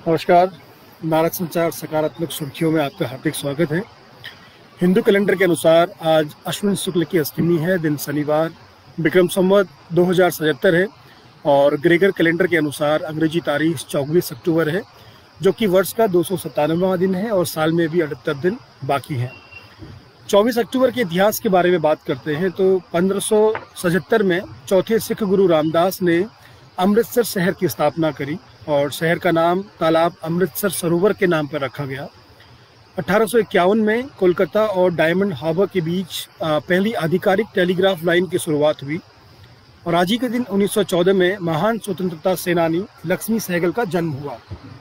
नमस्कार। नारद संचार सकारात्मक सुर्खियों में आपका हार्दिक स्वागत है। हिंदू कैलेंडर के अनुसार आज अश्विन शुक्ल की अष्टमी है, दिन शनिवार, विक्रम संवत 2077 है और ग्रेगर कैलेंडर के अनुसार अंग्रेजी तारीख 24 अक्टूबर है, जो कि वर्ष का 297वां दिन है और साल में भी 78 दिन बाकी हैं। 24 अक्टूबर के इतिहास के बारे में बात करते हैं तो 1577 में चौथे सिख गुरु रामदास ने अमृतसर शहर की स्थापना करी और शहर का नाम तालाब अमृतसर सरोवर के नाम पर रखा गया। 1851 में कोलकाता और डायमंड हार्बर के बीच पहली आधिकारिक टेलीग्राफ लाइन की शुरुआत हुई और आज ही के दिन 1914 में महान स्वतंत्रता सेनानी लक्ष्मी सहगल का जन्म हुआ।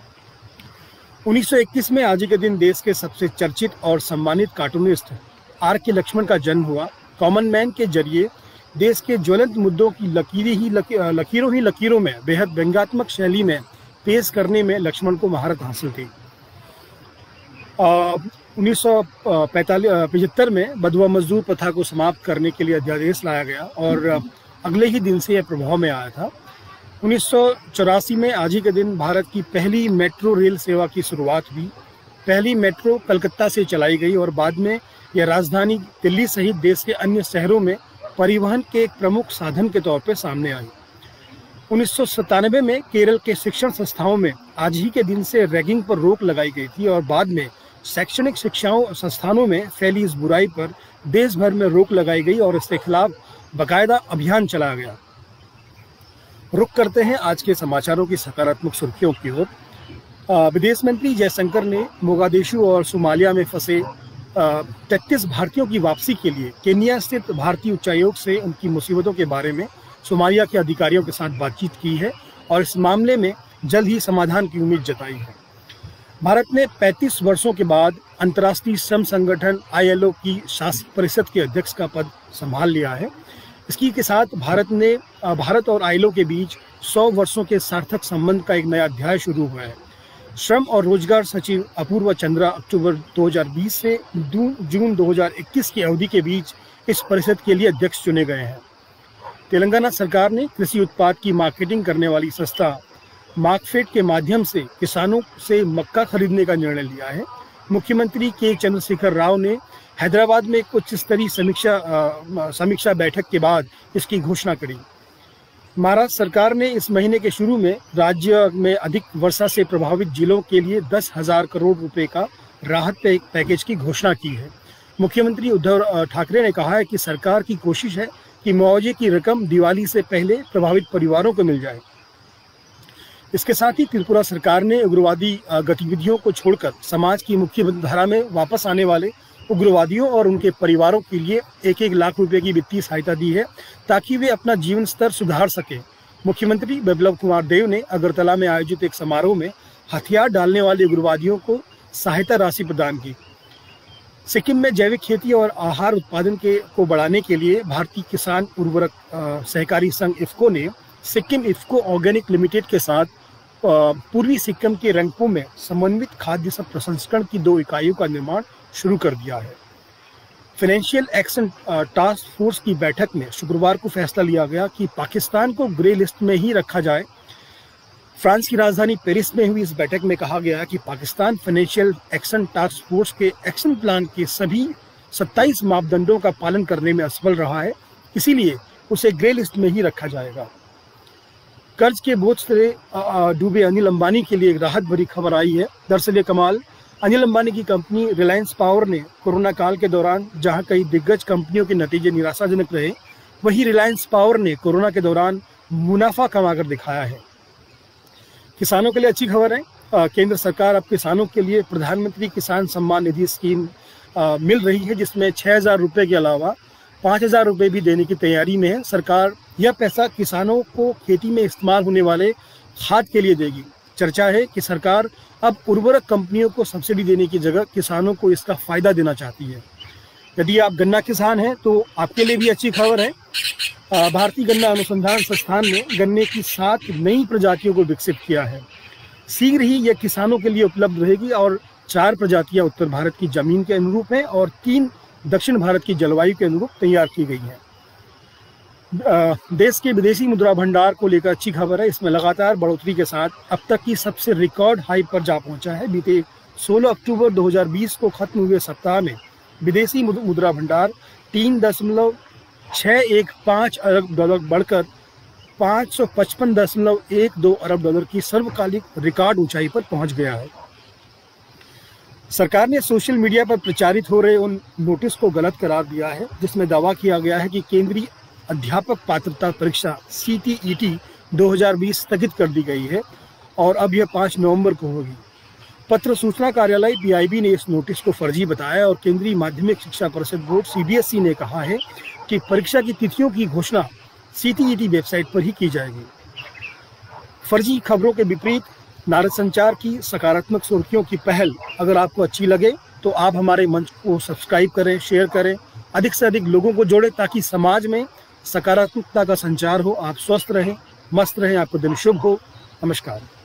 1921 में आज ही के दिन देश के सबसे चर्चित और सम्मानित कार्टूनिस्ट आर के लक्ष्मण का जन्म हुआ। कॉमन मैन के जरिए देश के ज्वलंत मुद्दों की लकीरों में बेहद व्यंग्यात्मक शैली में पेश करने में लक्ष्मण को महारत हासिल थी। 1975 में बधुआ मजदूर प्रथा को समाप्त करने के लिए अध्यादेश लाया गया और अगले ही दिन से यह प्रभाव में आया था। 1984 में आज ही के दिन भारत की पहली मेट्रो रेल सेवा की शुरुआत हुई। पहली मेट्रो कलकत्ता से चलाई गई और बाद में यह राजधानी दिल्ली सहित देश के अन्य शहरों में परिवहन के एक प्रमुख साधन के तौर पर सामने आई। 1997 में केरल के शिक्षण संस्थाओं में आज ही के दिन से रैगिंग पर रोक लगाई गई थी और बाद में शैक्षणिक संस्थानों में फैली इस बुराई पर देश भर में रोक लगाई गई और इसके खिलाफ बाकायदा अभियान चलाया गया। रुख करते हैं आज के समाचारों की सकारात्मक सुर्खियों की ओर। विदेश मंत्री जयशंकर ने मोगादिशु और सोमालिया में फंसे 33 भारतीयों की वापसी के लिए केन्या स्थित भारतीय उच्चायोग से उनकी मुसीबतों के बारे में सोमालिया के अधिकारियों के साथ बातचीत की है और इस मामले में जल्द ही समाधान की उम्मीद जताई है। भारत ने 35 वर्षों के बाद अंतर्राष्ट्रीय श्रम संगठन ILO की शासी परिषद के अध्यक्ष का पद संभाल लिया है। इसकी के साथ भारत और ILO के बीच 100 वर्षों के सार्थक संबंध का एक नया अध्याय शुरू हुआ है। श्रम और रोजगार सचिव अपूर्व चंद्रा अक्टूबर 2020 से जून 2021 की अवधि के बीच इस परिषद के लिए अध्यक्ष चुने गए हैं। तेलंगाना सरकार ने कृषि उत्पाद की मार्केटिंग करने वाली संस्था मार्कफेड के माध्यम से किसानों से मक्का खरीदने का निर्णय लिया है। मुख्यमंत्री के चंद्रशेखर राव ने हैदराबाद में एक उच्च स्तरीय समीक्षा बैठक के बाद इसकी घोषणा करी। महाराष्ट्र सरकार ने इस महीने के शुरू में राज्य में अधिक वर्षा से प्रभावित जिलों के लिए 10,000 करोड़ रुपए का राहत पैकेज की घोषणा की है। मुख्यमंत्री उद्धव ठाकरे ने कहा है कि सरकार की कोशिश है कि मुआवजे की रकम दिवाली से पहले प्रभावित परिवारों को मिल जाए। इसके साथ ही त्रिपुरा सरकार ने उग्रवादी गतिविधियों को छोड़कर समाज की मुख्य धारा में वापस आने वाले उग्रवादियों और उनके परिवारों के लिए 1-1 लाख रुपए की वित्तीय सहायता दी है ताकि वे अपना जीवन स्तर सुधार सकें। मुख्यमंत्री बिप्लब कुमार देव ने अगरतला में आयोजित एक समारोह में हथियार डालने वाले उग्रवादियों को सहायता राशि प्रदान की। सिक्किम में जैविक खेती और आहार उत्पादन को बढ़ाने के लिए भारतीय किसान उर्वरक सहकारी संघ इफ्को ने सिक्किम इफ्को ऑर्गेनिक लिमिटेड के साथ पूर्वी सिक्किम के रंगपो में समन्वित खाद्य प्रसंस्करण की 2 इकाइयों का निर्माण शुरू कर दिया है। फाइनेंशियल एक्शन टास्क फोर्स की बैठक में शुक्रवार को फैसला लिया गया कि पाकिस्तान को ग्रे लिस्ट में ही रखा जाए। फ्रांस की राजधानी पेरिस में हुई इस बैठक में कहा गया कि Pakistan financial action task force के एक्शन प्लान के सभी 27 मापदंडों का पालन करने में असफल रहा है, इसीलिए उसे ग्रे लिस्ट में ही रखा जाएगा। कर्ज के बोझ से डूबे अनिल अंबानी के लिए एक राहत भरी खबर आई है। दरअसल कमाल अनिल अंबानी की कंपनी रिलायंस पावर ने कोरोना काल के दौरान जहां कई दिग्गज कंपनियों के नतीजे निराशाजनक रहे, वहीं रिलायंस पावर ने कोरोना के दौरान मुनाफा कमाकर दिखाया है। किसानों के लिए अच्छी खबर है। केंद्र सरकार अब किसानों के लिए प्रधानमंत्री किसान सम्मान निधि स्कीम मिल रही है, जिसमें 6,000 रुपये के अलावा 5,000 रुपये भी देने की तैयारी में है। सरकार यह पैसा किसानों को खेती में इस्तेमाल होने वाले खाद के लिए देगी। चर्चा है कि सरकार अब उर्वरक कंपनियों को सब्सिडी देने की जगह किसानों को इसका फायदा देना चाहती है। यदि आप गन्ना किसान हैं तो आपके लिए भी अच्छी खबर है। भारतीय गन्ना अनुसंधान संस्थान ने गन्ने की 7 नई प्रजातियों को विकसित किया है। शीघ्र ही यह किसानों के लिए उपलब्ध रहेगी और 4 प्रजातियां उत्तर भारत की जमीन के अनुरूप हैं और 3 दक्षिण भारत की जलवायु के अनुरूप तैयार की गई हैं। देश के विदेशी मुद्रा भंडार को लेकर अच्छी खबर है। इसमें लगातार बढ़ोतरी के साथ अब तक की सबसे रिकॉर्ड हाई पर जा पहुंचा है। बीते 16 अक्टूबर 2020 को खत्म हुए सप्ताह में विदेशी मुद्रा भंडार 3.615 अरब डॉलर बढ़कर 555.12 अरब डॉलर की सर्वकालिक रिकॉर्ड ऊंचाई पर पहुंच गया है। सरकार ने सोशल मीडिया पर प्रचारित हो रहे उन नोटिस को गलत करार दिया है जिसमें दावा किया गया है कि केंद्रीय अध्यापक पात्रता परीक्षा CTET 2020 स्थगित कर दी गई है और अब यह 5 नवंबर को होगी। पत्र सूचना कार्यालय PIB ने इस नोटिस को फर्जी बताया और केंद्रीय माध्यमिक शिक्षा परिषद बोर्ड CBSE ने कहा है कि परीक्षा की तिथियों की घोषणा CTET वेबसाइट पर ही की जाएगी। फर्जी खबरों के विपरीत नारद संचार की सकारात्मक सुर्खियों की पहल अगर आपको अच्छी लगे तो आप हमारे मंच को सब्सक्राइब करें, शेयर करें, अधिक से अधिक लोगों को जोड़ें ताकि समाज में सकारात्मकता का संचार हो। आप स्वस्थ रहें, मस्त रहें, आपको दिन शुभ हो। नमस्कार।